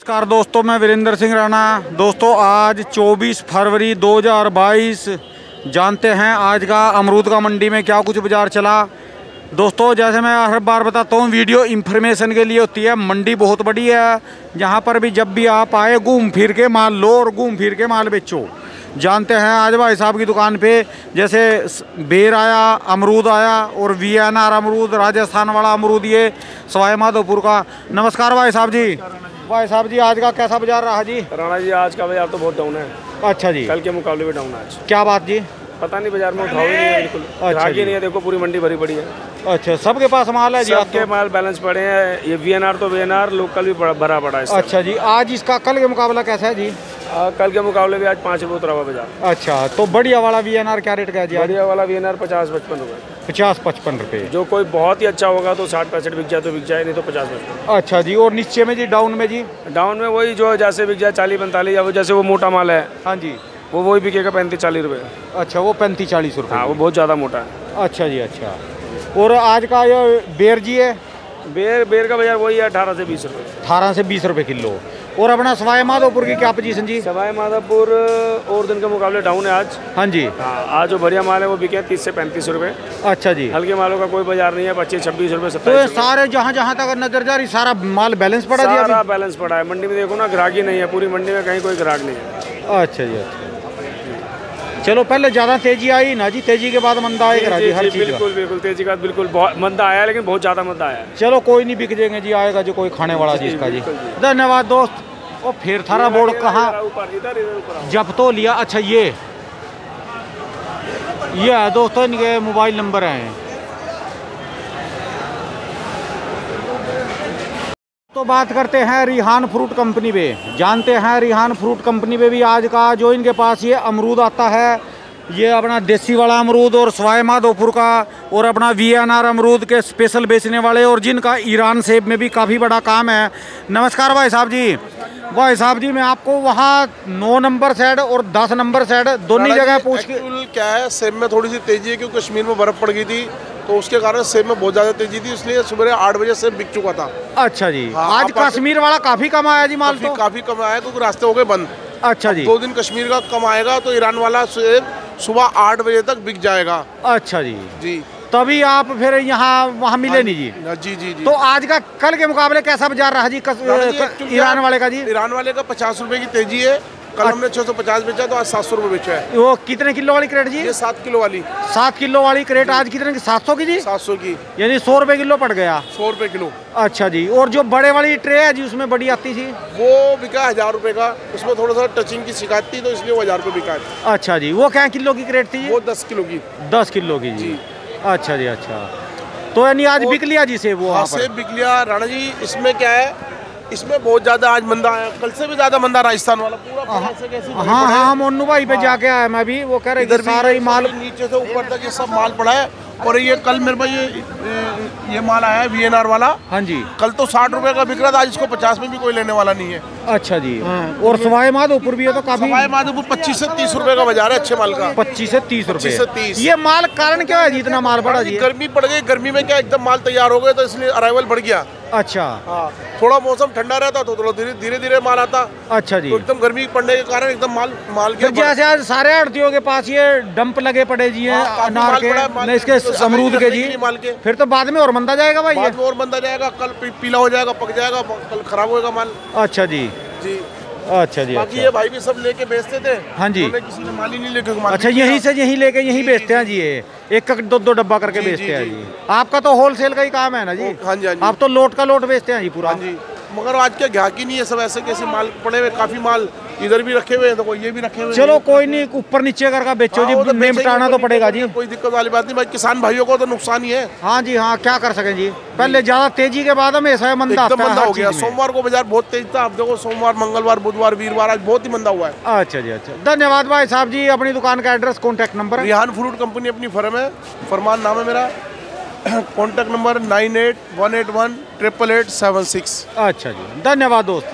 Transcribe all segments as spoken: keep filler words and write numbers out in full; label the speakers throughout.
Speaker 1: नमस्कार दोस्तों, मैं वीरेंद्र सिंह राणा। दोस्तों आज चौबीस फरवरी दो हज़ार बाईस, जानते हैं आज का अमरूद का मंडी में क्या कुछ बाजार चला। दोस्तों जैसे मैं हर बार बताता हूँ, वीडियो इंफॉर्मेशन के लिए होती है। मंडी बहुत बड़ी है, यहाँ पर भी जब भी आप आए घूम फिर के माल लो और घूम फिर के माल बेचो। जानते हैं आज भाई साहब की दुकान पे जैसे बेर आया, अमरूद आया और वी एन आर अमरूद, राजस्थान वाला अमरूद, ये सवाई माधोपुर का। नमस्कार भाई साहब जी। भाई साहब जी आज का कैसा बाजार रहा जी?
Speaker 2: राणा जी आज का बाजार तो बहुत डाउन है।
Speaker 1: अच्छा जी,
Speaker 2: कल के मुकाबले में डाउन है आज।
Speaker 1: क्या बात जी?
Speaker 2: पता नहीं, बाजार में उठाव ही नहीं है बिल्कुल।
Speaker 1: अच्छा
Speaker 2: ही नहीं है, देखो पूरी मंडी भरी पड़ी है।
Speaker 1: अच्छा, सबके पास माल है जी?
Speaker 2: सबके माल बैलेंस पड़े हैं। ये वी एन आर तो वी एन आर लोकल भी भरा पड़ा है।
Speaker 1: अच्छा जी, आज इसका कल के मुकाबला कैसा है जी?
Speaker 2: आ, कल के मुकाबले भी आज पाँच रुपये उतरा हुआ बाजार।
Speaker 1: अच्छा, तो बढ़िया वाला वी एन आर क्या रेट का है जी?
Speaker 2: बढ़िया वाला वी एन आर पचास पचपन रुपये।
Speaker 1: पचास पचपन रुपये।
Speaker 2: जो कोई बहुत ही अच्छा होगा तो साठ पैंसठ बिक जाए तो बिक जाए, नहीं तो पचास पचपन।
Speaker 1: अच्छा जी, और नीचे में जी डाउन में जी?
Speaker 2: डाउन में वही जो जैसे बिक जाए चालीस पैंतालीस, या वो जैसे वो मोटा माल है।
Speaker 1: हाँ जी,
Speaker 2: वो वही बिकेगा पैंतीस चालीस रुपये।
Speaker 1: अच्छा, वो पैंतीस चालीस रुपये।
Speaker 2: हाँ, वो बहुत ज़्यादा मोटा है।
Speaker 1: अच्छा जी, अच्छा। और आज का ये बेर जी है?
Speaker 2: बेर बेर का बाजार वही है अठारह से बीस रुपये।
Speaker 1: अठारह से बीस रुपये किलो। और अपना सवाई माधोपुर की क्या पोजीशन जी?
Speaker 2: सवाई माधोपुर और दिन के मुकाबले डाउन है आज।
Speaker 1: हाँ जी।
Speaker 2: हाँ, आज जो बढ़िया माल है वो बिके तीस से पैंतीस रुपए।
Speaker 1: अच्छा जी।
Speaker 2: हल्के मालों का कोई बाजार नहीं है, पच्चीस छब्बीस रुपए
Speaker 1: तो
Speaker 2: सत्ताईस।
Speaker 1: सारे जहाँ जहाँ तक नजर जा रही सारा माल बैलेंस पड़ा जी?
Speaker 2: सारा बैलेंस पड़ा है मंडी में। देखो ना, ग्राहक ही नहीं है पूरी मंडी में, कहीं कोई ग्राहक नहीं है।
Speaker 1: अच्छा जी, अच्छा। चलो पहले ज्यादा तेजी आई ना जी, तेजी के बाद मंदा आएगा जी, हर चीज।
Speaker 2: बिल्कुल बिल्कुल, तेजी का बिल्कुल बहुत मंदा आया, लेकिन बहुत ज्यादा मंदा आया।
Speaker 1: चलो कोई नहीं, बिक जाएंगे जी, आएगा जो कोई खाने वाला जी इसका जी। धन्यवाद दोस्त। और फिर थारा बोर्ड कहाँ जब तो लिया? अच्छा, ये ये है दोस्तों, इनके मोबाइल नंबर हैं। तो बात करते हैं रिहान फ्रूट कंपनी पे। जानते हैं रिहान फ्रूट कंपनी पे भी आज का जो इनके पास ये अमरूद आता है, ये अपना देसी वाला अमरूद और सवाई माधोपुर का और अपना वी एन आर अमरूद के स्पेशल बेचने वाले, और जिनका ईरान सेब में भी काफ़ी बड़ा काम है। नमस्कार भाई साहब जी। भाई साहब जी, मैं आपको वहाँ नौ नंबर साइड और दस नंबर साइड दोनों जगह पूछ के,
Speaker 3: क्या है, सेब में थोड़ी सी तेजी है क्योंकि कश्मीर में बर्फ पड़ गई थी, तो उसके कारण सेब में बहुत ज्यादा तेजी थी, इसलिए सुबह आठ बजे सेब बिक चुका था।
Speaker 1: अच्छा जी।
Speaker 3: हाँ,
Speaker 1: आज कश्मीर वाला काफी कम आया जी माल? तो
Speaker 3: काफी कम आया क्योंकि रास्ते हो गए बंद।
Speaker 1: अच्छा जी।
Speaker 3: दो दिन कश्मीर का कम आएगा तो ईरान वाला सेब सुबह आठ बजे तक बिक जाएगा।
Speaker 1: अच्छा जी
Speaker 3: जी,
Speaker 1: तभी आप फिर यहाँ वहाँ मिले नहीं जी?
Speaker 3: जी जी जी।
Speaker 1: तो आज का कल के मुकाबले कैसा बाजार रहा जी कस, क, ईरान वाले का जी?
Speaker 3: ईरान वाले का पचास रुपए की तेजी है। कल हमने छह सौ पचास बेचा तो आज सात सौ रुपए बेचा है।
Speaker 1: वो कितने किलो वाली क्रेट जी?
Speaker 3: ये सात किलो वाली।
Speaker 1: सात किलो वाली क्रेट आज कितने की? सात सौ की जी?
Speaker 3: सात सौ की,
Speaker 1: यानी सौ रुपए किलो पड़ गया।
Speaker 3: सौ रुपए किलो।
Speaker 1: अच्छा जी। और जो बड़े वाली ट्रे है जी, उसमें बड़ी आती थी,
Speaker 3: वो बिका हजार रुपए का। उसमें थोड़ा सा टचिंग की शिकायत थी तो इसलिए वो हजार रुपए बिका है।
Speaker 1: अच्छा जी। वो क्या किलो की क्रेट थी?
Speaker 3: वो दस किलो की।
Speaker 1: दस किलो की जी। अच्छा जी, अच्छा। तो यानी आज बिक लिया जी सेब? वो
Speaker 3: हाँ, सेब बिक लिया राणा जी। इसमें क्या है, इसमें बहुत ज्यादा आज मंदा आया, कल से भी ज्यादा मंदा राजस्थान वाला पूरा।
Speaker 1: हाँ हाँ हाँ, मोनू भाई पे जाके आया मैं भी, वो कह रहे इधर सारा ही माल
Speaker 3: नीचे से ऊपर तक ये सब माल पड़ा है। और ये कल मेरे पास ये ये माल आया है वी एन आर वाला।
Speaker 1: हाँ जी।
Speaker 3: कल तो साठ रुपए का बिक रहा था, आज इसको पचास में भी कोई लेने वाला नहीं है।
Speaker 1: अच्छा जी। और सवाई माधोपुर भी है तो काफी?
Speaker 3: सवाई माधोपुर पच्चीस से तीस रुपए का बाजार है अच्छे माल का।
Speaker 1: पच्चीस से तीस रुपए?
Speaker 3: पच्चीस से तीस।
Speaker 1: ये माल कारण क्या है जी इतना माल बढ़ा जी?
Speaker 3: गर्मी पड़ गई, गर्मी में क्या एकदम माल तैयार हो गए तो इसलिए अराइवल बढ़ गया।
Speaker 1: अच्छा।
Speaker 3: हाँ, थोड़ा मौसम ठंडा रहता तो थोड़ा धीरे धीरे धीरे माल आता।
Speaker 1: अच्छा जी।
Speaker 3: तो एकदम गर्मी पड़ने के कारण एकदम माल माल
Speaker 1: के जैसे आज सारे आड़तियों के पास ये डंप लगे पड़े जी हैं अनार के, नहीं इसके अमरूद के जी,
Speaker 3: माल के।
Speaker 1: फिर तो बाद में और मंदा जाएगा भाई?
Speaker 3: बाद में और मंदा जाएगा, कल पीला हो जाएगा, पक जाएगा, कल खराब होएगा माल।
Speaker 1: अच्छा जी
Speaker 3: जी।
Speaker 1: अच्छा जी।
Speaker 3: बाकी
Speaker 1: अच्छा।
Speaker 3: ये भाई भी सब लेके बेचते थे।
Speaker 1: हाँ जी।
Speaker 3: किसी ने माल ही नहीं लेके।
Speaker 1: अच्छा, यहीं से यहीं लेके यहीं बेचते हैं जी? ये एक दो दो डब्बा करके बेचते हैं जी? आपका तो होलसेल का ही काम है ना जी?
Speaker 3: हाँ जी, हाँ जी।
Speaker 1: आप तो लोट का लोट बेचते हैं जी पूरा?
Speaker 3: हाँ जी, मगर आज के ग्राहक ही नहीं है, सब ऐसे कैसे माल पड़े हुए, काफी माल इधर भी रखे हुए हैं तो ये भी रखे हुए।
Speaker 1: चलो कोई नहीं, ऊपर नीचे करके बेचो जी, निपटाना तो पड़ेगा जी।
Speaker 3: कोई दिक्कत वाली बात नहीं भाई, किसान भाइयों को तो नुकसान ही है।
Speaker 1: हाँ जी, हाँ, क्या कर सकें जी। पहले ज्यादा तेजी के बाद में ऐसा मंदा
Speaker 3: एकदम मंदा हो गया।
Speaker 1: है।
Speaker 3: सोमवार को बाजार बहुत तेज था, अब देखो सोमवार, मंगलवार, बुधवार, वीरवार आज बहुत ही मंदा हुआ है।
Speaker 1: अच्छा जी, अच्छा। धन्यवाद भाई साहब जी। अपनी दुकान का address, contact number?
Speaker 3: Rihan fruit company अपनी फर्म है, फरमान नाम है मेरा। Contact number nine eight one eight one triple eight seven six.
Speaker 1: अच्छा जी, धन्यवाद दोस्त।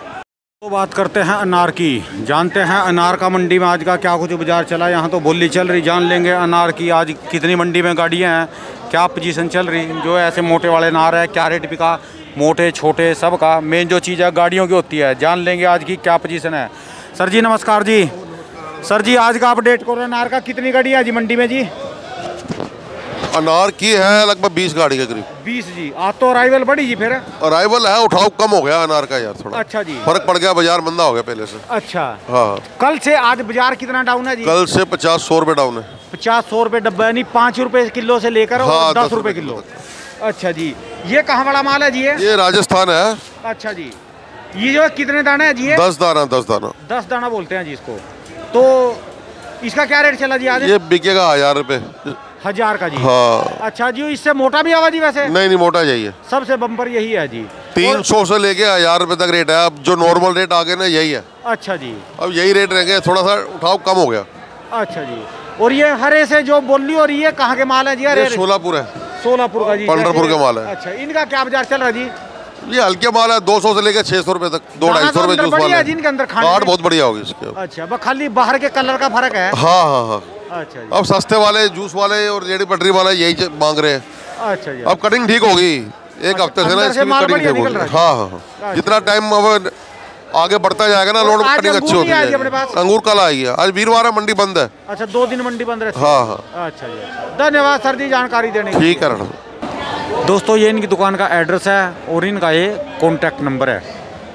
Speaker 1: तो बात करते हैं अनार की। जानते हैं अनार का मंडी में आज का क्या कुछ बाजार चला। यहाँ तो बोली चल रही, जान लेंगे अनार की आज कितनी मंडी में गाड़ियाँ हैं, क्या पोजीशन चल रही, जो ऐसे मोटे वाले अनार है क्या रेट बिका। मोटे छोटे सब का मेन जो चीज़ है गाड़ियों की होती है। जान लेंगे आज की क्या पोजीशन है। सर जी नमस्कार जी। सर जी आज का अपडेट करो, अनार का कितनी गाड़ी है जी मंडी में जी?
Speaker 4: अनार की है लगभग बीस गाड़ी के करीब।
Speaker 1: बीस जी। आज तो अराइवल बढ़ी जी फिर?
Speaker 4: अराइवल है, उठाव कम हो गया अनार का यार थोड़ा।
Speaker 1: अच्छा जी।
Speaker 4: फर्क पड़ गया, बाजार मंदा हो गया पहले से।
Speaker 1: अच्छा
Speaker 4: हाँ।
Speaker 1: कल से आज बाजार कितना डाउन है जी?
Speaker 4: कल से पचास सौ रुपए डाउन है।
Speaker 1: पचास सौ रुपए डब्बा यानी पाँच रुपए किलो से लेकर
Speaker 4: हाँ,
Speaker 1: और दस रुपए किलो। अच्छा जी। ये कहाँ वाला माल है जी? ये
Speaker 4: ये राजस्थान है।
Speaker 1: अच्छा जी। ये जो कितने दाना है जी? ये
Speaker 4: दस दाना दस दाना
Speaker 1: दस दाना बोलते हैं जी इसको। तो इसका क्या रेट चला जी आज?
Speaker 4: ये बिकेगा हजार रुपए।
Speaker 1: हजार का जी?
Speaker 4: हाँ।
Speaker 1: अच्छा जी। इससे मोटा भी आवा जी वैसे?
Speaker 4: नहीं नहीं मोटा चाहिए।
Speaker 1: सबसे बम्पर यही है जी।
Speaker 4: तीन सौ से लेके हजार रुपए तक रेट है। अब जो नॉर्मल रेट आगे ना यही है।
Speaker 1: अच्छा जी।
Speaker 4: अब यही रेट रहेंगे, थोड़ा सा उठाव कम हो गया।
Speaker 1: अच्छा जी। और ये हरे से जो बोली और ये कहाँ के माल है जी?
Speaker 4: ये सोलापुर है।
Speaker 1: सोलापुर का जी?
Speaker 4: पंढरपुर का माल है।
Speaker 1: अच्छा इनका क्या बाजार चल रहा है जी?
Speaker 4: ये हल्के माल है, दो सौ से लेकर छह सौ रुपए तक। दो ढाई सौ रुपए जूस माल है।
Speaker 1: जिनके अंदर खाने
Speaker 4: कार्ड बहुत बढ़िया होगी इसके।
Speaker 1: अच्छा बस खाली बाहर के कलर का फर्क है?
Speaker 4: हाँ हाँ हाँ।
Speaker 1: अच्छा जी।
Speaker 4: अब सस्ते वाले जूस वाले और रेडी पटरी वाले यही मांग रहे हैं।
Speaker 1: अच्छा जी।
Speaker 4: अब कटिंग ठीक होगी एक हफ्ते से ना, इसकी कटिंग ठीक होगी। हाँ हाँ। जितना टाइम अब आगे बढ़ता जाएगा ना, लोड कटिंग अच्छी होती है। अंगूर कल आएगी, आज वीरवार है, मंडी बंद है।
Speaker 1: अच्छा दो दिन मंडी बंद रहती है?
Speaker 4: हाँ हाँ।
Speaker 1: अच्छा जी। धन्यवाद सर जी जानकारी देने की।
Speaker 4: ठीक है
Speaker 1: दोस्तों ये इनकी दुकान का एड्रेस है और इनका ये कॉन्टैक्ट नंबर है।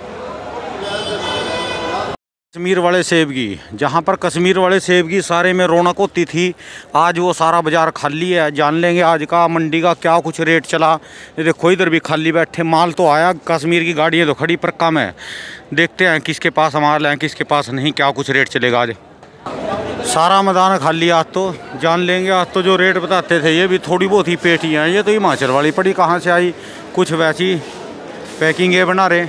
Speaker 1: कश्मीर वाले सेब की, जहाँ पर कश्मीर वाले सेब की सारे में रौनक होती थी, आज वो सारा बाजार खाली है। जान लेंगे आज का मंडी का क्या कुछ रेट चला। ये देखो इधर भी खाली बैठे, माल तो आया, कश्मीर की गाड़ियाँ तो खड़ी पर कम है। देखते हैं किसके पास माल है किसके पास नहीं, क्या कुछ रेट चलेगा आज। सारा मैदान खाली आज तो। जान लेंगे आज तो जो रेट बताते थे ये भी थोड़ी बहुत ही पेटियाँ हैं। ये तो हिमाचल वाली पड़ी कहाँ से आई, कुछ वैसी पैकिंग ये बना रहे।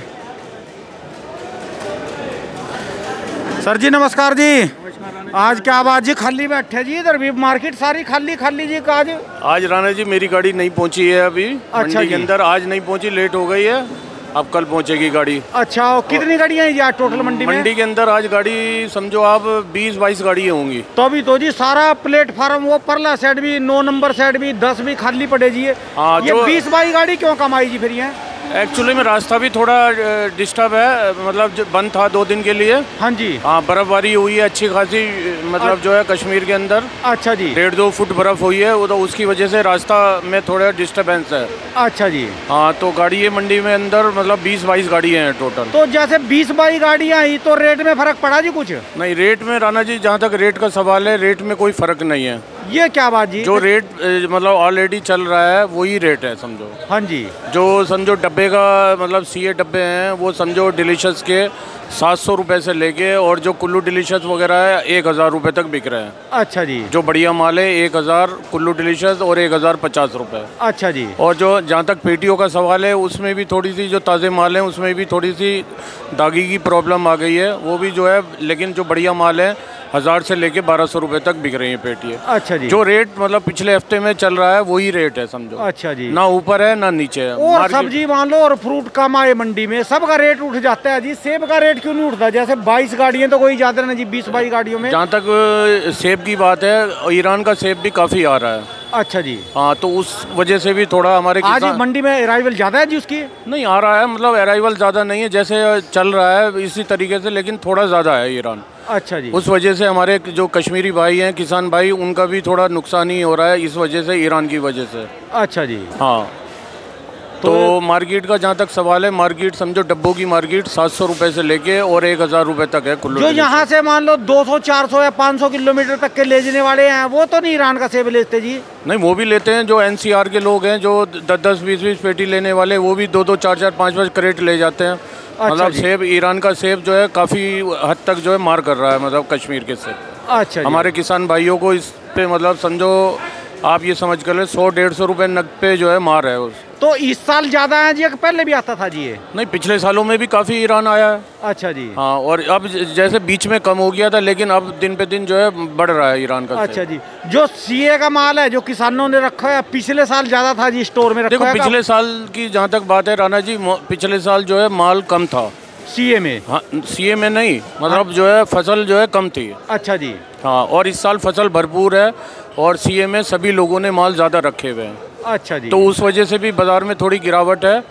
Speaker 1: सर जी नमस्कार जी। आज क्या बात जी खाली बैठे जी? इधर भी मार्केट सारी खाली खाली जी। आज
Speaker 2: आज राणा जी मेरी गाड़ी नहीं पहुंची है अभी।
Speaker 1: अच्छा
Speaker 2: मंडी के अंदर आज नहीं पहुंची, लेट हो गई है, अब कल पहुंचेगी गाड़ी।
Speaker 1: अच्छा कितनी गाड़ियाँ हैं जी आज टोटल मंडी में?
Speaker 2: मंडी के अंदर आज गाड़ी समझो आप बीस बाईस गाड़ी होंगी।
Speaker 1: तो अभी तो जी सारा प्लेटफार्म वो परला साइड भी, नौ नंबर साइड भी, दस भी खाली पड़े जी।
Speaker 2: हाँ,
Speaker 1: ये बीस बाईस गाड़ी क्यों कम आई जी फिर? ये
Speaker 2: एक्चुअली में रास्ता भी थोड़ा डिस्टर्ब है, मतलब जो बंद था दो दिन के लिए।
Speaker 1: हाँ जी।
Speaker 2: हाँ बर्फबारी हुई है अच्छी खासी, मतलब जो है कश्मीर के अंदर।
Speaker 1: अच्छा जी।
Speaker 2: डेढ़ दो फुट बर्फ हुई है, वो तो उसकी वजह से रास्ता में थोड़ा डिस्टर्बेंस है।
Speaker 1: अच्छा जी।
Speaker 2: हाँ तो गाड़ी है मंडी में अंदर मतलब बीस बाईस गाड़ियाँ हैं टोटल।
Speaker 1: तो जैसे बीस बाईस गाड़ियाँ आई तो रेट में फर्क पड़ा जी कुछ?
Speaker 2: नहीं रेट में राणा जी जहाँ तक रेट का सवाल है, रेट में कोई फर्क नहीं है।
Speaker 1: ये क्या बात जी?
Speaker 2: जो रेट मतलब ऑलरेडी चल रहा है वही रेट है समझो।
Speaker 1: हाँ जी।
Speaker 2: जो समझो डब्बे का मतलब सीए डब्बे हैं वो समझो डिलीशियस के सात सौ रुपये से लेके और जो कुल्लू डिलीशियस वगैरह है एक हज़ार रुपये तक बिक रहे हैं।
Speaker 1: अच्छा जी।
Speaker 2: जो बढ़िया माल है एक हज़ार कुल्लू डिलीशियस और एक हज़ार पचास रुपये।
Speaker 1: अच्छा जी।
Speaker 2: और जो जहाँ तक पेटियों का सवाल है उसमें भी थोड़ी सी जो ताज़े माल हैं उसमें भी थोड़ी सी दागी की प्रॉब्लम आ गई है, वो भी जो है, लेकिन जो बढ़िया माल है हज़ार से लेके बारह सौ रुपये तक बिक रही है पेटियाँ।
Speaker 1: अच्छा जी।
Speaker 2: जो रेट मतलब पिछले हफ्ते में चल रहा है वही रेट है समझो।
Speaker 1: अच्छा जी।
Speaker 2: ना ऊपर है ना नीचे है।
Speaker 1: और सब्जी मान लो और फ्रूट कम आए मंडी में, सबका रेट उठ जाता है जी। सेब का रेट क्यों नहीं उठता? जैसे बाईस गाड़ियाँ तो कोई ज्यादा नहीं जी, बीस बाईस गाड़ियों में।
Speaker 2: जहाँ तक सेब की बात है, ईरान का सेब भी काफ़ी आ रहा है।
Speaker 1: अच्छा जी।
Speaker 2: हाँ तो उस वजह से भी थोड़ा हमारे
Speaker 1: आज मंडी में अराइवल ज़्यादा है जी उसकी?
Speaker 2: नहीं आ रहा है, मतलब अराइवल ज़्यादा नहीं है, जैसे चल रहा है इसी तरीके से, लेकिन थोड़ा ज़्यादा है ईरान।
Speaker 1: अच्छा जी।
Speaker 2: उस वजह से हमारे जो कश्मीरी भाई हैं, किसान भाई, उनका भी थोड़ा नुकसान ही हो रहा है इस वजह से, ईरान की वजह से।
Speaker 1: अच्छा जी।
Speaker 2: हाँ तो, तो मार्केट का जहाँ तक सवाल है, मार्केट समझो डब्बों की मार्केट सात सौ रुपये से लेके और एक हज़ार रुपये तक है कुल्लू।
Speaker 1: जो यहाँ से मान लो दो सौ चार सौ या पाँच सौ किलोमीटर तक के ले जाने वाले हैं वो तो नहीं ईरान का सेब लेते जी?
Speaker 2: नहीं वो भी लेते हैं, जो एनसीआर के लोग हैं जो दस दस बीस बीस पेटी लेने वाले, वो भी दो दो चार चार पाँच पाँच क्रेट ले जाते हैं।
Speaker 1: अच्छा
Speaker 2: मतलब सेब, ईरान का सेब जो है काफ़ी हद तक जो है मार कर रहा है, मतलब कश्मीर के सेब।
Speaker 1: अच्छा।
Speaker 2: हमारे किसान भाइयों को इस पे मतलब समझो आप ये समझ कर ले सौ डेढ़ सौ रुपये नग पे जो है मार है उस।
Speaker 1: तो इस साल ज़्यादा है जी, पहले भी आता था जी ये?
Speaker 2: नहीं पिछले सालों में भी काफ़ी ईरान आया है।
Speaker 1: अच्छा जी।
Speaker 2: हाँ और अब जैसे बीच में कम हो गया था, लेकिन अब दिन पे दिन जो है बढ़ रहा है ईरान का।
Speaker 1: अच्छा जी। जो सीए का माल है जो किसानों ने रखा है, पिछले साल ज़्यादा था जी स्टोर में रखा है?
Speaker 2: देखो पिछले साल की जहाँ तक बात है राणा जी, पिछले साल जो है माल कम था
Speaker 1: सीए में।
Speaker 2: हाँ सीए में नहीं, मतलब जो है फसल जो है कम थी।
Speaker 1: अच्छा जी।
Speaker 2: हाँ और इस साल फसल भरपूर है और सीए में सभी लोगों ने माल ज़्यादा रखे हुए हैं।
Speaker 1: अच्छा जी।
Speaker 2: तो उस वजह से भी बाज़ार में थोड़ी गिरावट है।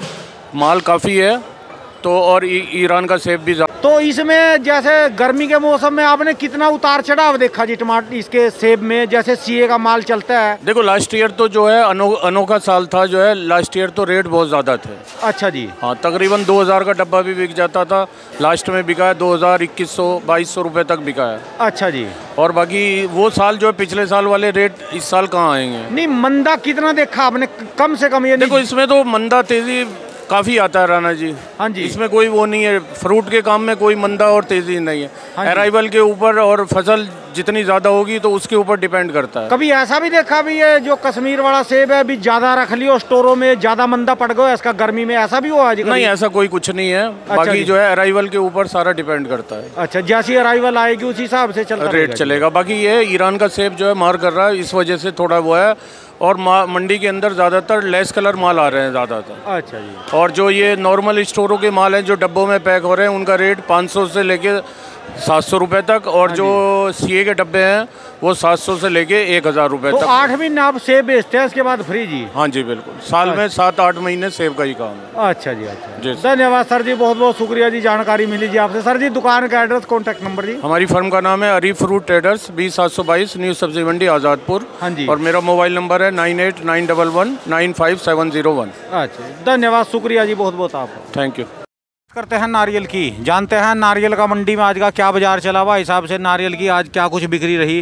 Speaker 2: माल काफ़ी है तो, और ईरान का सेब भी।
Speaker 1: तो इसमें जैसे गर्मी के मौसम में आपने कितना उतार चढ़ाव देखा जी टमाटर इसके सेब में, जैसे सीए का माल चलता है?
Speaker 2: देखो लास्ट ईयर तो जो है अनो, अनोखा साल था जो है, लास्ट ईयर तो रेट बहुत ज़्यादा थे।
Speaker 1: अच्छा जी।
Speaker 2: हाँ, तकरीबन दो हज़ार का डब्बा भी बिक जाता था, लास्ट में बिका है दो हज़ार इक्कीस सौ बाईस सौ रुपये तक बिका है।
Speaker 1: अच्छा जी।
Speaker 2: और बाकी वो साल जो है पिछले साल वाले रेट इस साल कहाँ आएंगे?
Speaker 1: नहीं, मंदा कितना देखा आपने कम से कम? ये
Speaker 2: देखो इसमें तो मंदा तेज़ी काफ़ी आता है राणा जी।
Speaker 1: हाँ जी।
Speaker 2: इसमें कोई वो नहीं है, फ्रूट के काम में कोई मंदा और तेज़ी नहीं है।
Speaker 1: हाँ,
Speaker 2: अराइवल के ऊपर और फसल जितनी ज़्यादा होगी तो उसके ऊपर डिपेंड करता है।
Speaker 1: कभी ऐसा भी देखा भी है जो कश्मीर वाला सेब है अभी ज़्यादा रख लियो स्टोरों में, ज़्यादा मंदा पड़ गया इसका गर्मी में, ऐसा भी हुआ?
Speaker 2: नहीं, ऐसा कोई कुछ नहीं है।
Speaker 1: अच्छा
Speaker 2: बाकी जो है अराइवल के ऊपर सारा डिपेंड करता है।
Speaker 1: अच्छा, जैसी अराइवल आएगी उसी हिसाब से चलता
Speaker 2: रेट चलेगा। बाकी ये ईरान का सेब जो है मार कर रहा है, इस वजह से थोड़ा वो है। और मंडी के अंदर ज़्यादातर लेस कलर माल आ रहे हैं ज़्यादातर।
Speaker 1: अच्छा जी।
Speaker 2: और जो ये नॉर्मल स्टोरों के माल हैं जो डब्बों में पैक हो रहे हैं, उनका रेट पाँच सौ से लेके सात सौ रुपये तक, और जो सीए के डब्बे हैं वो सात सौ से लेके एक हज़ार रुपये
Speaker 1: तो
Speaker 2: तक।
Speaker 1: आठ महीने आप सेब बेचते हैं, इसके बाद फ्री जी?
Speaker 2: हाँ जी बिल्कुल, साल में सात आठ महीने सेब का ही काम है।
Speaker 1: अच्छा जी। अच्छा
Speaker 2: जी,
Speaker 1: धन्यवाद सर जी, बहुत बहुत शुक्रिया जी, जानकारी मिली जी आपसे। सर जी दुकान का एड्रेस, कॉन्टैक्ट नंबर जी?
Speaker 2: हमारी फर्म का नाम है अरी फ्रूट ट्रेडर्स, बीस सात सौ बाईस न्यू सब्जी मंडी आज़ादपुर।
Speaker 1: हाँ जी।
Speaker 2: और मेरा मोबाइल नंबर है nine eight nine double one nine five seven zero one.
Speaker 1: अच्छा, धन्यवाद शुक्रिया जी, बहुत बहुत आपका।
Speaker 2: Thank you.
Speaker 1: करते हैं नारियल की, जानते हैं नारियल का मंडी में आज का क्या बाजार चला हुआ, हिसाब से नारियल की आज क्या कुछ बिक्री रही।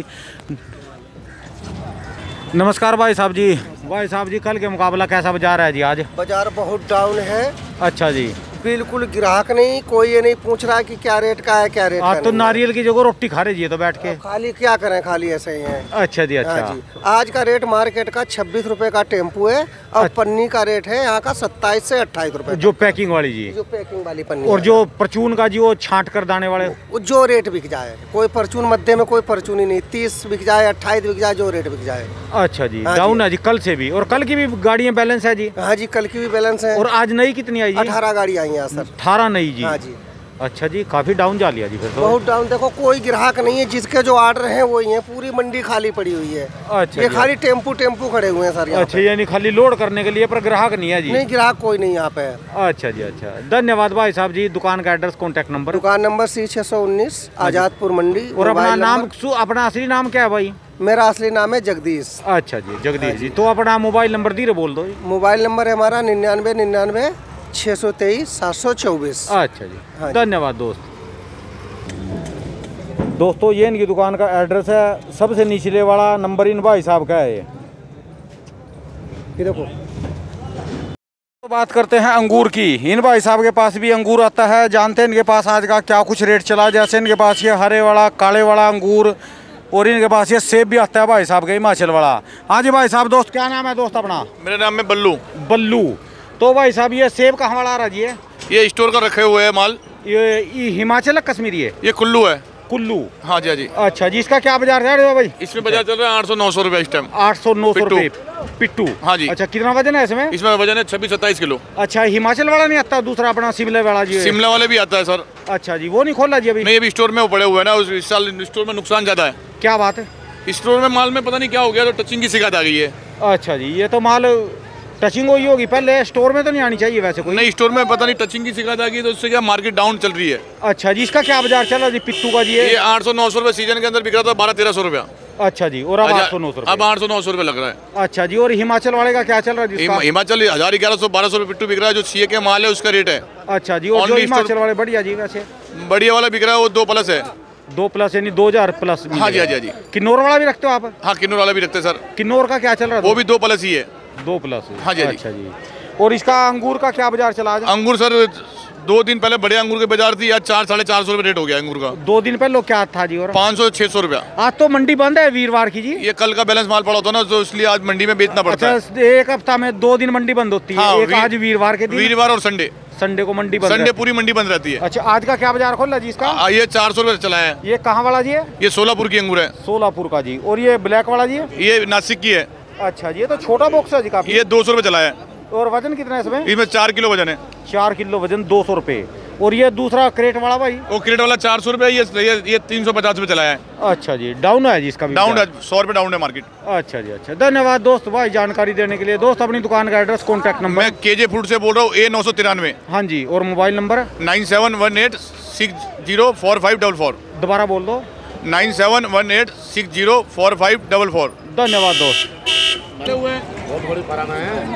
Speaker 1: नमस्कार भाई साहब जी। भाई साहब जी, कल के मुकाबला कैसा बाजार है जी आज?
Speaker 5: बाजार बहुत डाउन है।
Speaker 1: अच्छा जी।
Speaker 5: बिल्कुल ग्राहक नहीं, कोई ये नहीं पूछ रहा कि क्या रेट का है क्या रेट
Speaker 1: आज
Speaker 5: का
Speaker 1: तो
Speaker 5: नहीं
Speaker 1: नारियल की जगह रोटी खा रही है तो बैठ के।
Speaker 5: खाली क्या करें, खाली ऐसे ही है।
Speaker 1: अच्छा जी। अच्छा
Speaker 5: हाँ जी। आज का रेट मार्केट का छब्बीस रुपए का टेम्पू है, और
Speaker 1: अच्छा।
Speaker 5: पन्नी का रेट है यहाँ का सत्ताईस से अट्ठाईस रुपए।
Speaker 1: जो पैकिंग वाली जी,
Speaker 5: जो पैकिंग वाली पन्नी
Speaker 1: और जो परचून का जी वो छांट कर दाने वाले,
Speaker 5: वो जो रेट बिक जाए, कोई परचून मध्य में कोई परचून ही नहीं, तीस बिक जाए अट्ठाईस बिक जाए, जो रेट बिक जाए।
Speaker 1: अच्छा जी।
Speaker 5: हाँ
Speaker 1: डाउन है जी कल से भी, और कल की भी गाड़ियाँ बैलेंस है जी?
Speaker 5: हाँ जी, कल की भी बैलेंस है।
Speaker 1: और आज नई कितनी आई जी?
Speaker 5: अठारह गाड़ी आई है सर।
Speaker 1: अठारह नई जी?
Speaker 5: हाँ जी।
Speaker 1: अच्छा जी, काफी डाउन जा लिया जी फिर तो।
Speaker 5: बहुत डाउन। देखो कोई ग्राहक नहीं है, जिसके जो ऑर्डर हैं वही है, पूरी मंडी खाली पड़ी हुई है।
Speaker 1: अच्छा,
Speaker 5: ये खाली टेम्पू टेम्पू खड़े हुए हैं सर यहाँ
Speaker 1: अच्छा, यानी खाली लोड करने के लिए, पर ग्राहक नहीं है जी?
Speaker 5: नहीं, ग्राहक कोई नहीं यहाँ पे।
Speaker 1: अच्छा जी। अच्छा, धन्यवाद भाई साहब जी। दुकान का एड्रेस, कॉन्टैक्ट नंबर?
Speaker 5: दुकान नंबर सी छः सौ उन्नीस आजादपुर मंडी।
Speaker 1: और अपना नाम, अपना असली नाम क्या है भाई?
Speaker 5: मेरा असली नाम है जगदीश।
Speaker 1: अच्छा जी, जगदीश जी। तो अपना मोबाइल नंबर धीरे बोल दो।
Speaker 5: मोबाइल नंबर है हमारा निन्यानवे निन्यानवे छः सौ तेईस सात सौ चौबीस।
Speaker 1: अच्छा जी,
Speaker 5: हाँ जी।
Speaker 1: धन्यवाद दोस्त। दोस्तों ये इनकी दुकान का एड्रेस है, सबसे निचले वाला नंबर इन भाई साहब का है ये। ये देखो। तो बात करते हैं अंगूर की। इन भाई साहब के पास भी अंगूर आता है, जानते हैं इनके पास आज का क्या कुछ रेट चला। जैसे इनके पास ये हरे वाला, काले वाला अंगूर, और इनके पास ये सेब भी आता है भाई साहब का, हिमाचल वाला। हाँ जी भाई साहब। दोस्त क्या नाम है दोस्त अपना?
Speaker 6: मेरा नाम है बल्लू।
Speaker 1: बल्लू। तो भाई साहब ये सेब कहाँ वाला आ रहा जी? ये
Speaker 6: ये स्टोर का रखे हुए है माल।
Speaker 1: ये, ये हिमाचल है कश्मीरी है?
Speaker 6: ये कुल्लू है।
Speaker 1: कुल्लू?
Speaker 6: हाँ जी हाँ जी।
Speaker 1: अच्छा जी। इसका क्या बाजार है भाई?
Speaker 6: इसमें बाजार चल रहा है आठ सौ नौ सौ रुपये इस टाइम।
Speaker 1: आठ सौ नौ सौ रुपये पिट्टू?
Speaker 6: हाँ जी।
Speaker 1: अच्छा, कितना वजन है इसमें?
Speaker 6: इसमें वजन है छब्बीस सत्ताईस किलो।
Speaker 1: अच्छा, हिमाचल वाला नहीं आता, दूसरा अपना शिमला वाला जी?
Speaker 6: शिमला वाले भी आता है सर।
Speaker 1: अच्छा जी, वो नहीं खोला जी अभी?
Speaker 6: नहीं, अभी स्टोर में वो पड़े हुए हैं ना, उस इस साल स्टोर में नुकसान ज़्यादा है।
Speaker 1: क्या बात है?
Speaker 6: स्टोर में माल में पता नहीं क्या हो गया, तो टचिंग की शिकायत आ गई है।
Speaker 1: अच्छा जी, ये तो माल टचिंग हुई होगी, पहले स्टोर में तो नहीं आनी चाहिए वैसे कोई?
Speaker 6: नहीं, स्टोर में पता नहीं टचिंग की शिकायत आ गई, तो उससे क्या मार्केट डाउन चल रही है।
Speaker 1: अच्छा जी। इसका क्या बाजार चल रहा जी पिट्टू का जी?
Speaker 6: ये आठ सौ नौ सौ रुपये सीजन के अंदर बिक रहा था, बारह तेरह सौ रुपया।
Speaker 1: अच्छा जी। और अब आठ सौ नौ सौ
Speaker 6: अब आठ सौ नौ सौ रुपये लग रहा है।
Speaker 1: अच्छा जी। और हिमाचल वाले का क्या चल रहा है जी?
Speaker 6: हिमाचल हजार ग्यारह सौ बारह सौ रुपये पिट्टू बिक रहा है, जो सीए के माल है उसका रेट है।
Speaker 1: अच्छा जी। और जो हिमाचल वाले बढ़िया जी वैसे?
Speaker 6: बढ़िया वाला बिक रहा है वो दो प्लस है।
Speaker 1: दो प्लस यानी दो हजार प्लस?
Speaker 6: हाँ जी हाँ जी हाँ जी।
Speaker 1: किन्नौर वाला भी रखते हो आप?
Speaker 6: हाँ, किन्नौर वाला भी रखते हैं सर।
Speaker 1: किन्नौर का क्या चल रहा है?
Speaker 6: वो भी दो प्लस ही है।
Speaker 1: दो प्लस?
Speaker 6: हाँ जी।
Speaker 1: अच्छा जी। और इसका अंगूर का क्या बाजार चला?
Speaker 6: अंगूर सर दो दिन पहले बड़े अंगूर के बाजार थी, आज चार साढ़े चार सौ रुपये रेट हो गया अंगूर का।
Speaker 1: दो दिन पहले क्या था जी? और
Speaker 6: पाँच सौ छह सौ रुपया।
Speaker 1: आज तो मंडी बंद है वीरवार की जी?
Speaker 6: ये कल का बैलेंस माल पड़ा होता ना, तो इसलिए आज मंडी में बेचना पड़ता है।
Speaker 1: अच्छा, एक हफ्ता में दो दिन मंडी बंद होती है?
Speaker 6: हाँ,
Speaker 1: एक आज वीरवार के दिन,
Speaker 6: वीरवार और संडे।
Speaker 1: संडे को मंडी बंद?
Speaker 6: संडे पूरी मंडी बंद रहती है।
Speaker 1: अच्छा, आज का क्या बाजार खोला जी इसका?
Speaker 6: आ, ये चार सौ रुपये चला है।
Speaker 1: ये कहाँ वाला जी है?
Speaker 6: ये सोलापुर की अंगूर है।
Speaker 1: सोलापुर का जी। और ये ब्लैक वाला जी?
Speaker 6: ये नासिक की है।
Speaker 1: अच्छा जी। ये तो छोटा बॉक्स है जी काफी।
Speaker 6: ये दो सौ रुपये चला है।
Speaker 1: और वजन कितना है इसमें?
Speaker 6: इसमें चार किलो वजन है।
Speaker 1: चार किलो वजन, दो सौ रुपये। और ये दूसरा क्रेट वाला भाई?
Speaker 6: वो क्रेट वाला चार सौ रुपये, ये ये, ये तीन सौ पचास रुपये चला है।
Speaker 1: अच्छा जी, डाउन है जी इसका भी?
Speaker 6: डाउन है, सौ रुपये डाउन है मार्केट।
Speaker 1: अच्छा जी, अच्छा, धन्यवाद दोस्त भाई जानकारी देने के लिए। दोस्त अपनी दुकान का एड्रेस, कॉन्टैक्ट नंबर?
Speaker 6: मैं केजे फूड से बोल रहा हूँ, ए नौ सौ तिरानवे।
Speaker 1: हाँ जी, और mobile number? Nine seven one eight
Speaker 6: six zero four five double four.
Speaker 1: दोबारा बोल दो।
Speaker 6: Nine seven one eight six zero four five double four.
Speaker 1: धन्यवाद दोस्त।
Speaker 7: बहुत बड़ी फर्म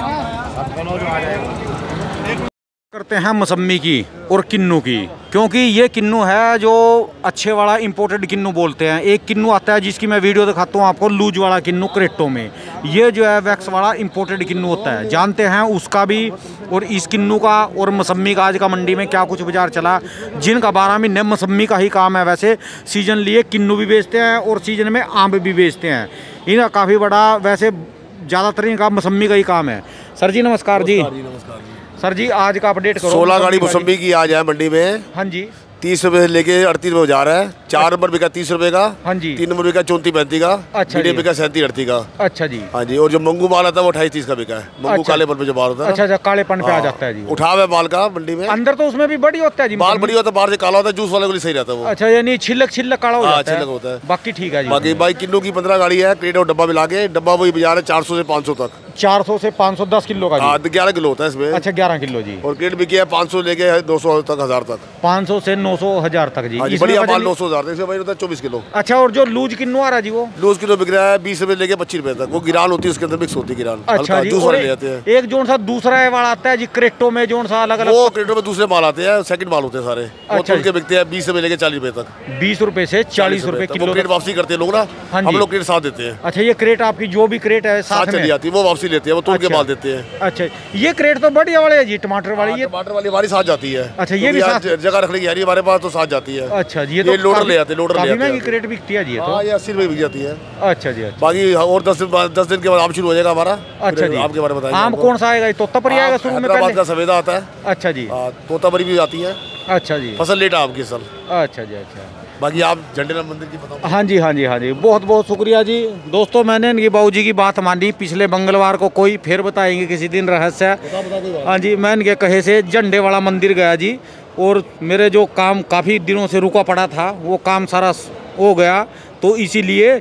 Speaker 7: है।
Speaker 1: करते हैं मौसम्मी की और किन्नू की, क्योंकि ये किन्नू है जो अच्छे वाला इंपोर्टेड किन्नू बोलते हैं। एक किन्नू आता है जिसकी मैं वीडियो दिखाता हूँ आपको, लूज वाला किन्नू क्रेटो में। ये जो है वैक्स वाला इंपोर्टेड किन्नू होता है, जानते हैं उसका भी और इस किन्नू का और मौसम्मी का आज का मंडी में क्या कुछ बाजार चला। जिनका बारह महीने मौसम्मी का ही काम है, वैसे सीजन लिए किन्नू भी बेचते हैं और सीजन में आम भी बेचते हैं। इनका काफ़ी बड़ा, वैसे ज़्यादातर इनका मौसम्मी का ही काम है। सर जी नमस्कार जी।
Speaker 7: नमस्कार
Speaker 1: सर जी, आज का अपडेट करो।
Speaker 7: सोलह गाड़ी मौसम्बी की आज है मंडी में।
Speaker 1: हाँ जी।
Speaker 7: तीस रुपए से लेके अड़तीस रुपए जा रहा है। चार नंबर बिका तीस रुपए का।
Speaker 1: हाँ जी।
Speaker 7: तीन नंबर बिका चौंतीस पैंतीस का।
Speaker 1: अच्छा,
Speaker 7: मीडियम बिका सैंतीस अड़तीस का।
Speaker 1: अच्छा जी।
Speaker 7: हाँ जी, और जो मंगू माल आता है वो अट्ठाईस तीस का बिका है। मंगू
Speaker 1: अच्छा।
Speaker 7: कालेपन पे जो माल होता है।
Speaker 1: अच्छा अच्छा, कालेपन पे आ जाता है जी।
Speaker 7: उठा हुआ माल का मंडी में।
Speaker 1: अंदर तो उसमें भी बड़ी होता है जी?
Speaker 7: माल बड़ी होता है, बाहर से काला होता है, जूस वाले को सही रहता है वो।
Speaker 1: अच्छा, यानी छिलक छिलक काला हो जाता है?
Speaker 7: छिलक होता है,
Speaker 1: बाकी ठीक है जी।
Speaker 7: बाकी भाई किलो की पंद्रह गाड़ी है, क्रेट और डब्बा मिला के। डब्बा वही बाजार है चार सौ से पाँच सौ तक।
Speaker 1: चार सौ से पाँच सौ, दस किलो का?
Speaker 7: हाँ, ग्यारह किलो होता है इसमें।
Speaker 1: अच्छा, ग्यारह किलो जी।
Speaker 7: और क्रेट बिकी है पाँच सौ लेके दो सौ तक, हजार तक।
Speaker 1: पाँच सौ से नौ सौ हजार तक जी।
Speaker 7: बढ़िया माल नौ सौ हजार तक, इसमें भाई होता है चौबीस किलो।
Speaker 1: अच्छा, और जो लूज किन्नू आ रहा है जी, वो
Speaker 7: लूज किलो बिक रहा है बीस रुपए लेके पच्चीस रुपए तक। वो गिरान होती है, उसके अंदर मिक्स होती है गिरान।
Speaker 1: अच्छा जी।
Speaker 7: जूस वाले ले जाते हैं।
Speaker 1: एक जोन सा दूसरा वाला आता है जी क्रेटो में, जोन सा अलग अलग?
Speaker 7: वो क्रेटो में दूसरे माल आते हैं, सेकंड माल होते हैं सारे।
Speaker 1: अच्छा,
Speaker 7: उनके बिकते हैं बीस रुपए लेके चालीस रुपए तक।
Speaker 1: बीस रुपए से चालीस रुपए किलो।
Speaker 7: क्रेट वापसी करते हैं लोग ना, हम लोग क्रेट साथ देते हैं।
Speaker 1: अच्छा, ये क्रेट आपकी जो भी क्रेट है साथ
Speaker 7: चली जाती है, वो वापसी लेते हैं, वो तोड़ के माल देते हैं।
Speaker 1: अच्छा, ये क्रेट तो बढ़िया वाले है जी, टमाटर वाली। ये
Speaker 7: टमाटर वाली हमारी साथ जाती है।
Speaker 1: अच्छा, ये भी साथ
Speaker 7: जगह रखने की यारी हमारे पास तो साथ जाती है।
Speaker 1: अच्छा जी, ये
Speaker 7: लोडर ले आते हैं। लोडर ले आते हैं।
Speaker 1: क्रेट बिकती है जी, ये
Speaker 7: तो ये अस्सी रुपए बिक जाती है।
Speaker 1: अच्छा जी।
Speaker 7: बाकी और दस दिन दस दिन के बाद आम शुरू हो जाएगा हमारा।
Speaker 1: अच्छा जी।
Speaker 7: आपके बारे में बताइए।
Speaker 1: आम कौन सा आएगा? तोतापरी आएगा शुरू में?
Speaker 7: हैदराबाद का सफेदा आता है।
Speaker 1: अच्छा जी।
Speaker 7: तोतापरी भी आती है।
Speaker 1: अच्छा जी।
Speaker 7: फसल लेट है आपकी साल।
Speaker 1: अच्छा जी। अच्छा,
Speaker 7: बाकी आप झंडेलाल मंदिर की बताओ।
Speaker 1: हाँ जी, हाँ जी, हाँ जी, बहुत बहुत शुक्रिया जी। दोस्तों, मैंने इनकी बाबू जी की बात मानी पिछले मंगलवार को, कोई फिर बताएंगे किसी दिन रहस्य। हाँ जी, मैं इनके कहे से झंडे वाला मंदिर गया जी, और मेरे जो काम काफ़ी दिनों से रुका पड़ा था वो काम सारा हो गया, तो इसीलिए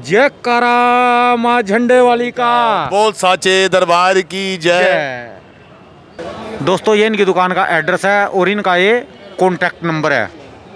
Speaker 1: जयकारा माँ झंडे वाली का,
Speaker 7: बोल साचे दरबार की जय।
Speaker 1: दोस्तों, ये इनकी दुकान का एड्रेस है और इनका ये कॉन्टैक्ट नंबर है।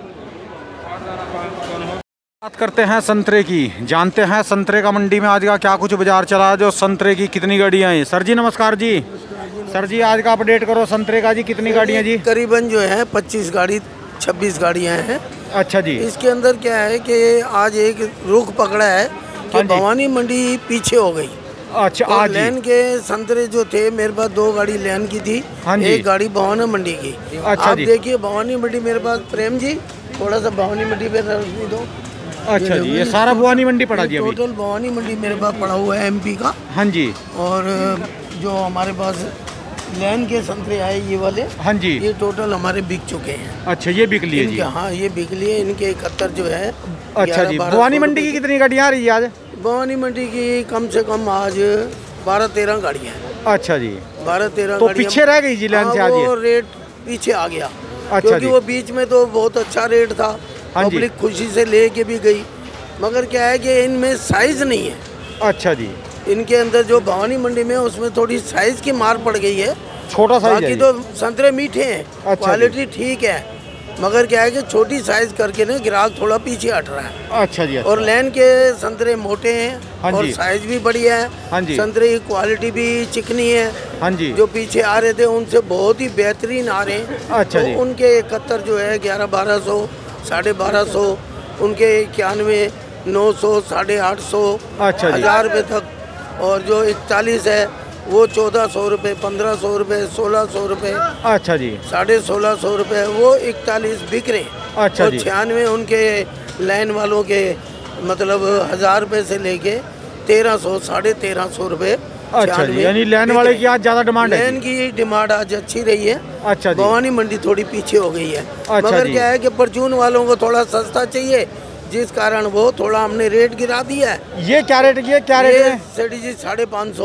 Speaker 1: बात करते हैं संतरे की, जानते हैं संतरे का मंडी में आज का क्या कुछ बाजार चला, जो संतरे की कितनी गाड़ियाँ हैं। सर जी नमस्कार जी। सर जी, आज का अपडेट करो संतरे का जी, कितनी गाड़ियाँ जी?
Speaker 8: करीबन जो है पच्चीस गाड़ी छब्बीस गाड़ियाँ हैं।
Speaker 1: अच्छा जी।
Speaker 8: इसके अंदर क्या है कि आज एक रुख पकड़ा है कि भवानी मंडी पीछे हो गई।
Speaker 1: अच्छा,
Speaker 8: तो
Speaker 1: आज
Speaker 8: लेन के संतरे जो थे, मेरे पास दो गाड़ी लेन की थी, एक गाड़ी भवानी मंडी की।
Speaker 1: अच्छा,
Speaker 8: आप देखिए भवानी मंडी मेरे पास। प्रेम जी, थोड़ा सा भवानी मंडी पे रखने दो।
Speaker 1: अच्छा जी, ये सारा भवानी मंडी पड़ा जी?
Speaker 8: टोटल भवानी मंडी मेरे पास पड़ा हुआ है एमपी का।
Speaker 1: हाँ जी।
Speaker 8: और जो हमारे पास लेन के संतरे आए ये वाले,
Speaker 1: हाँ जी,
Speaker 8: ये टोटल हमारे बिक चुके हैं।
Speaker 1: अच्छा, ये बिक लिए जी?
Speaker 8: हाँ, ये बिक लिए। इनके इकहत्तर जो है।
Speaker 1: अच्छा जी। भवानी मंडी की कितनी गाड़ियाँ आ रही है आज?
Speaker 8: भवानी मंडी की कम से कम आज बारह तेरह गाड़ियाँ हैं।
Speaker 1: अच्छा जी।
Speaker 8: बारह तेरह
Speaker 1: तो पीछे रह गई जी लेन से आज?
Speaker 8: वो रेट पीछे आ गया।
Speaker 1: अच्छा,
Speaker 8: क्योंकि वो बीच में तो बहुत अच्छा रेट था, पब्लिक खुशी से लेके भी गई, मगर क्या है कि इनमें साइज नहीं है।
Speaker 1: अच्छा जी।
Speaker 8: इनके अंदर जो भवानी मंडी में उसमें थोड़ी साइज की मार पड़ गई है,
Speaker 1: छोटा साइज है।
Speaker 8: बाकी तो संतरे मीठे हैं। अच्छा, क्वालिटी ठीक है, मगर क्या है कि छोटी साइज करके ना ग्राहक थोड़ा पीछे हट रहा है।
Speaker 1: अच्छा जी। अच्छा।
Speaker 8: और लेन के संतरे मोटे हैं।
Speaker 1: हाँ
Speaker 8: और साइज भी बढ़िया है।
Speaker 1: हाँ जी।
Speaker 8: संतरे की क्वालिटी भी चिकनी है।
Speaker 1: हाँ जी।
Speaker 8: जो पीछे आ रहे थे उनसे बहुत ही बेहतरीन आ रहे हैं।
Speaker 1: अच्छा
Speaker 8: तो
Speaker 1: जी।
Speaker 8: उनके इकहत्तर जो है ग्यारह बारह सौ साढ़े बारह सौ, उनके इक्यानवे नौ सौ साढ़े आठ सौ,
Speaker 1: अच्छा,
Speaker 8: हजार रुपये तक। और जो इकतालीस है वो चौदह सौ रुपये, पंद्रह सौ रुपये, सोलह सौ रुपये।
Speaker 1: अच्छा जी।
Speaker 8: साढ़े सोलह सौ रुपये वो इकतालीस बिक रहे हैं।
Speaker 1: अच्छा जी।
Speaker 8: छियानवे उनके लाइन वालों के मतलब हजार रुपये से लेके तेरह सौ साढ़े तेरह सौ रुपये।
Speaker 1: अच्छा जी, यानी लेन वाले की आज ज़्यादा डिमांड है?
Speaker 8: लेन की डिमांड आज अच्छी रही है।
Speaker 1: अच्छा जी।
Speaker 8: भवानी मंडी थोड़ी पीछे हो गई है।
Speaker 1: अच्छा,
Speaker 8: मगर क्या है कि परचून वालों को थोड़ा सस्ता चाहिए, जिस कारण वो थोड़ा हमने रेट गिरा दिया है।
Speaker 1: ये क्या रेट? ये क्या रेट है?
Speaker 8: सेठी जी साढ़े पाँच सौ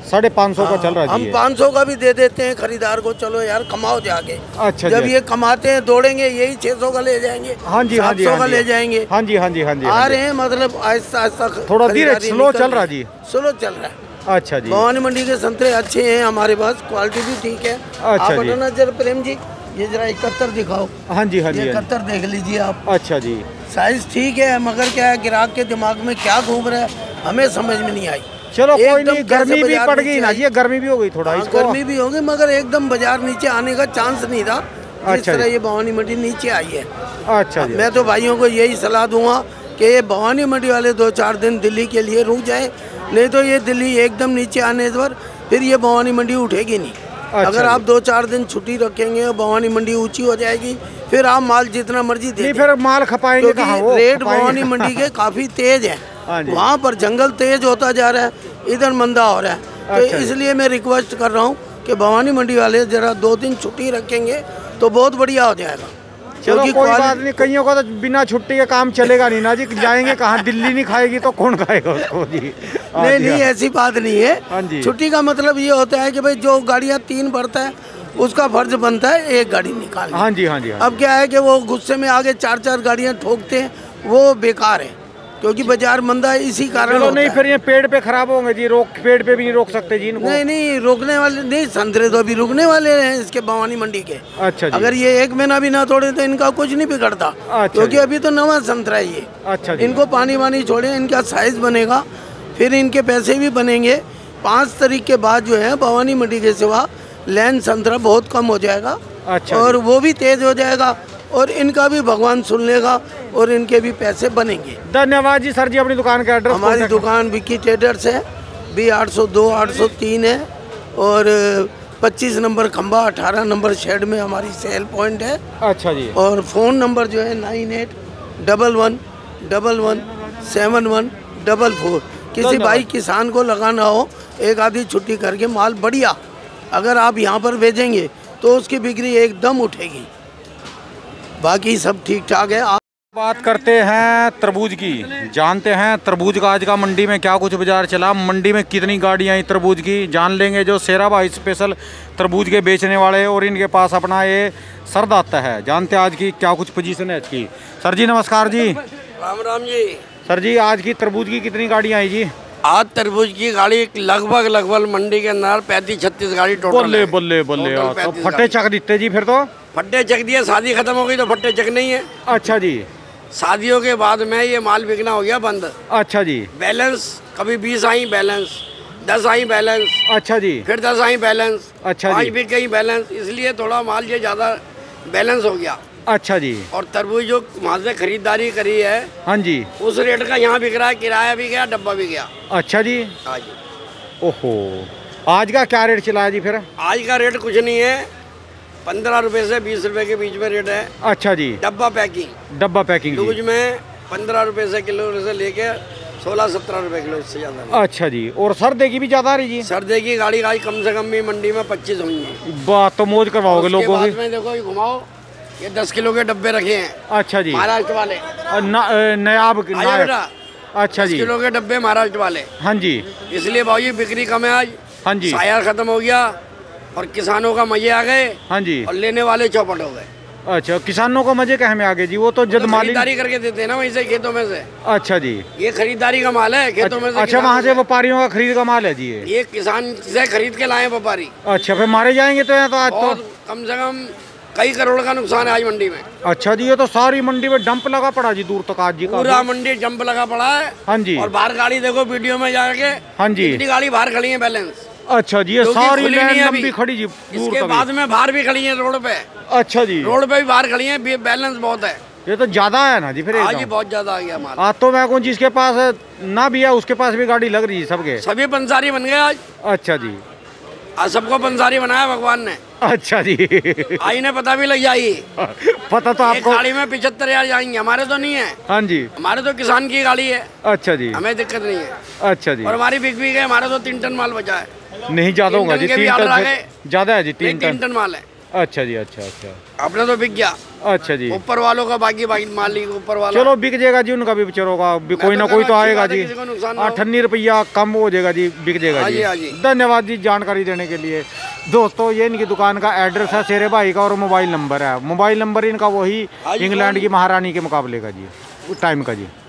Speaker 1: साढ़े पाँच सौ का चल रहा है
Speaker 8: हम पाँच सौ का भी दे देते हैं खरीदार को, चलो यार कमाओ जाके।
Speaker 1: अच्छा,
Speaker 8: जब ये कमाते हैं दौड़ेंगे यही छह सौ का ले जाएंगे,
Speaker 1: हाँ जी, हाँ जी,
Speaker 8: सात सौ का ले जाएंगे।
Speaker 1: हाँ जी, हाँ जी, हाँ जी,
Speaker 8: आ रहे हैं, मतलब आहिस्ता आहिस्ता
Speaker 1: थोड़ा धीरे स्लो चल रहा जी,
Speaker 8: स्लो चल रहा है।
Speaker 1: अच्छा जी।
Speaker 8: भवानी मंडी के संतरे अच्छे हैं हमारे पास, क्वालिटी भी ठीक है।
Speaker 1: अच्छा
Speaker 8: आप
Speaker 1: जी।
Speaker 8: बताना जरा प्रेम जी, ये जरा इकहत्तर दिखाओ।
Speaker 1: हाँ जी, हाँ जी,
Speaker 8: इकहत्तर देख लीजिए आप।
Speaker 1: अच्छा जी।
Speaker 8: साइज ठीक है, मगर क्या है ग्राहक के दिमाग में क्या घूम रहा है हमें समझ में नहीं आई।
Speaker 1: चलो कोई नहीं, गर्मी भी पड़ गई ना जी, गर्मी भी हो गई थोड़ा, इसको
Speaker 8: गर्मी भी होगी, मगर एकदम बाजार नीचे आने का चांस नहीं था जिस तरह ये भवानी मंडी नीचे आई है।
Speaker 1: अच्छा जी।
Speaker 8: मैं तो भाइयों को यही सलाह दूंगा कि ये भवानी मंडी वाले दो चार दिन दिल्ली के लिए रुक जाए, नहीं तो ये दिल्ली एकदम नीचे आने पर फिर ये भवानी मंडी उठेगी नहीं।
Speaker 1: अच्छा,
Speaker 8: अगर आप दो चार दिन छुट्टी रखेंगे और भवानी मंडी ऊंची हो जाएगी, फिर आप माल जितना मर्जी दे,
Speaker 1: फिर माल खपाएंगे कहाँ? वो
Speaker 8: रेट भवानी मंडी के काफी तेज है, वहाँ पर जंगल तेज होता जा रहा है, इधर मंदा हो रहा है। तो इसलिए मैं रिक्वेस्ट कर रहा हूँ कि भवानी मंडी वाले जरा दो दिन छुट्टी रखेंगे तो बहुत बढ़िया हो जाएगा।
Speaker 1: चलो कोई बात नहीं, कईयों का तो बिना छुट्टी के काम चलेगा नहीं ना जी, जाएंगे कहाँ? दिल्ली नहीं खाएगी तो कौन खाएगा उसको जी?
Speaker 8: नहीं नहीं, ऐसी बात नहीं है। छुट्टी का मतलब ये होता है कि भाई जो गाड़ियाँ तीन भरता है उसका फर्ज बनता है एक गाड़ी निकालना।
Speaker 1: हाँ जी, हाँ जी, हाँ।
Speaker 8: अब क्या है कि वो गुस्से में आगे चार चार गाड़ियाँ ठोकते हैं, वो बेकार है, क्योंकि बाजार मंदा है इसी कारण।
Speaker 1: चलो नहीं, फिर ये पेड़ पे खराब होंगे जी, रोक पेड़ पे भी नहीं रोक सकते जी इनको।
Speaker 8: नहीं नहीं, रोकने वाले नहीं, संतरे तो अभी रुकने वाले हैं इसके भवानी मंडी के।
Speaker 1: अच्छा जी।
Speaker 8: अगर ये एक महीना भी ना तोड़े तो इनका कुछ नहीं बिगड़ता। अच्छा, क्योंकि अभी तो नवा संतरा है ये।
Speaker 1: अच्छा जी।
Speaker 8: इनको पानी वानी छोड़े, इनका साइज बनेगा, फिर इनके पैसे भी बनेंगे। पाँच तारीख के बाद जो है भवानी मंडी के सिवा लैंड संतरा बहुत कम हो जाएगा।
Speaker 1: अच्छा।
Speaker 8: और वो भी तेज हो जाएगा और इनका भी भगवान सुन लेगा और इनके भी पैसे बनेंगे।
Speaker 1: धन्यवाद जी। सर जी अपनी दुकान का एड्रेस?
Speaker 8: हमारी दुकान विक्की ट्रेडर्स है, बी आठ सौ दो आठ सौ तीन है और पच्चीस नंबर खंबा, अठारह नंबर शेड में हमारी सेल पॉइंट है।
Speaker 1: अच्छा जी।
Speaker 8: और फ़ोन नंबर जो है nine eight double one double one seven one double four. किसी भाई किसान को लगाना हो, एक आधी छुट्टी करके माल बढ़िया अगर आप यहाँ पर भेजेंगे तो उसकी बिक्री एकदम उठेगी, बाकी सब ठीक ठाक है। आप
Speaker 1: बात करते हैं तरबूज की, जानते हैं तरबूज का आज का मंडी में क्या कुछ बाजार चला, मंडी में कितनी गाड़ियाँ आई तरबूज की, जान लेंगे जो शेरा भाई स्पेशल तरबूज के बेचने वाले और इनके पास अपना ये सर्द आता है। जानते हैं आज की क्या कुछ पोजीशन है इसकी। सर जी नमस्कार जी।
Speaker 8: राम राम जी।
Speaker 1: सर जी आज की तरबूज की कितनी गाड़ियाँ आई जी?
Speaker 8: आज तरबूज की गाड़ी लगभग लगभग मंडी के अंदर पैंतीस छत्तीस गाड़ी टोटल।
Speaker 1: बल्ले बल्ले बल्ले, तो फट्टे चक दिते जी फिर तो?
Speaker 8: फट्टे चक दिए, शादी खत्म हो गई तो फट्टे चक नहीं है।
Speaker 1: अच्छा जी।
Speaker 8: शादियों के बाद में ये माल बिकना हो गया बंद।
Speaker 1: अच्छा जी।
Speaker 8: बैलेंस कभी बीस आई बैलेंस, दस आई बैलेंस।
Speaker 1: अच्छा जी।
Speaker 8: फिर दस आई बैलेंस।
Speaker 1: अच्छा
Speaker 8: पाँच
Speaker 1: जी।
Speaker 8: बिक गई बैलेंस, इसलिए थोड़ा माल ये ज़्यादा बैलेंस हो गया।
Speaker 1: अच्छा जी।
Speaker 8: और तरबूज जो वहाँ से खरीदारी करी है,
Speaker 1: हाँ जी,
Speaker 8: उस रेट का यहाँ बिक रहा है, किराया भी गया, डब्बा भी गया।
Speaker 1: अच्छा जी।
Speaker 8: हाँ जी।
Speaker 1: ओहो, आज का क्या रेट चला है जी फिर?
Speaker 8: आज का रेट कुछ नहीं है, पंद्रह रुपए से बीस रुपए के बीच में रेट है।
Speaker 1: अच्छा जी।
Speaker 8: डब्बा पैकिंग,
Speaker 1: डब्बा पैकिंग
Speaker 8: लूज में पंद्रह रुपए से किलो से लेके सोलह सत्रह रुपए किलो, इससे ज्यादा नहीं।
Speaker 1: अच्छा जी। और सर्दे की भी ज्यादा आ रही जी?
Speaker 8: सर्दे की गाड़ी आज कम से कम भी मंडी में पच्चीस होंगी।
Speaker 1: बात तो मौज करवाओगे लोगों की।
Speaker 8: देखो ये घुमाओ, ये दस किलो के डब्बे रखे हैं।
Speaker 1: अच्छा जी।
Speaker 8: महाराष्ट्र वाले
Speaker 1: नयाब। अच्छा जी।
Speaker 8: किलो के डब्बे महाराष्ट्र वाले।
Speaker 1: हाँ जी।
Speaker 8: इसलिए भाई बिक्री कम है आज।
Speaker 1: हाँ जी।
Speaker 8: साया खत्म हो गया और किसानों का मजे आ गए।
Speaker 1: हाँ जी।
Speaker 8: और लेने वाले चौपट हो गए।
Speaker 1: अच्छा, किसानों को मजे कहाँ में आ गए जी? वो तो जद माली
Speaker 8: खरीदारी करके देते हैं ना वहीं से, खेतों में से।
Speaker 1: अच्छा जी।
Speaker 8: ये खरीदारी का माल है खेतों में से।
Speaker 1: अच्छा, वहाँ से व्यापारियों का खरीद का माल है जी ये?
Speaker 8: ये किसान से खरीद के लाए व्यापारी।
Speaker 1: अच्छा, फिर मारे जाएंगे तो यहाँ तो आज तो
Speaker 8: कम से कम कई करोड़ का नुकसान है आज मंडी में।
Speaker 1: अच्छा जी। ये तो सारी मंडी में डंप लगा पड़ा जी दूर तक आज जी का।
Speaker 8: पूरा मंडी डंप लगा पड़ा है।
Speaker 1: हाँ जी।
Speaker 8: और बाहर गाड़ी देखो वीडियो में जाके।
Speaker 1: हाँ जी।
Speaker 8: इतनी गाड़ी बाहर खड़ी है बैलेंस।
Speaker 1: अच्छा जी। ये सारी लाइन लंबी खड़ी जी दूर
Speaker 8: इसके
Speaker 1: तक।
Speaker 8: बाद में बाहर भी खड़ी है रोड पे।
Speaker 1: अच्छा जी।
Speaker 8: रोड पे भी बाहर खड़ी है, बैलेंस बहुत है।
Speaker 1: ये तो ज्यादा है ना जी फिर?
Speaker 8: आज ही बहुत ज्यादा आ गया माल।
Speaker 1: आज तो मैं कौन जिसके पास ना भी है उसके पास भी गाड़ी लग रही है सबके।
Speaker 8: सभी पंसारी बन गए आज।
Speaker 1: अच्छा जी।
Speaker 8: आज सबको पंसारी बनाया भगवान ने।
Speaker 1: अच्छा जी।
Speaker 8: आई ने पता भी लग जाएगी।
Speaker 1: पता तो आपको।
Speaker 8: गाड़ी में पिछहत्तर हजार जाएंगे, हमारे तो नहीं है।
Speaker 1: हाँ जी।
Speaker 8: हमारे तो किसान की गाड़ी है।
Speaker 1: अच्छा जी।
Speaker 8: हमें दिक्कत नहीं है।
Speaker 1: अच्छा जी।
Speaker 8: और हमारी बिक भी गए, हमारे तो तीन टन माल बचा है।
Speaker 1: नहीं ज्यादा होगा जी, तीन टन ज्यादा है जी।
Speaker 8: तीन टन माल है।
Speaker 1: अच्छा जी, अच्छा अच्छा,
Speaker 8: अपना तो बिक गया।
Speaker 1: अच्छा जी,
Speaker 8: ऊपर वालों का बाकी बाकी मालिक ऊपर वाला।
Speaker 1: चलो बिक जाएगा जी, उनका भी बेचारों का भी कोई ना कोई तो आएगा जी, अठन्नी रुपया कम हो जाएगा जी, बिक जाएगा जी। धन्यवाद जी जानकारी देने के लिए। दोस्तों ये इनकी दुकान का एड्रेस है शेरे भाई का और मोबाइल नंबर है, मोबाइल नंबर इनका वही इंग्लैंड की महारानी के मुकाबले का जी, टाइम का जी।